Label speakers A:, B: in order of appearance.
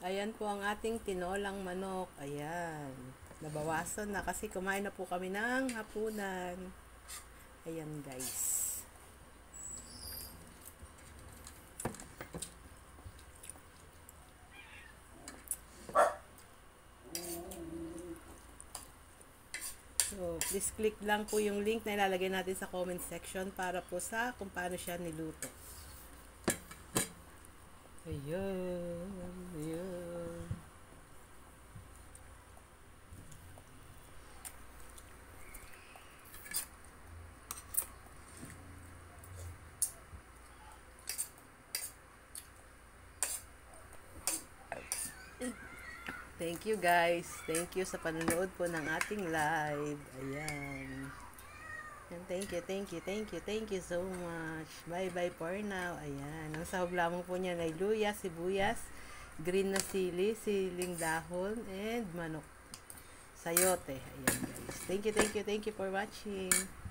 A: Ayan po ang ating tinolang manok. Ayan. Nabawasan na kasi kumain na po kami ng hapunan. Ayan guys. So, please click lang po yung link na ilalagay natin sa comment section para po sa kung paano siya niluto. Ayan. Ayan. Thank you guys. Thank you sa panonood po ng ating live. Ayan. And thank you so much. Bye for now. Ayan. Ang sahog lamang po niya ay luya, sibuyas, green na sili, siling dahon, and manok. Sayote. Ayan guys. Thank you for watching.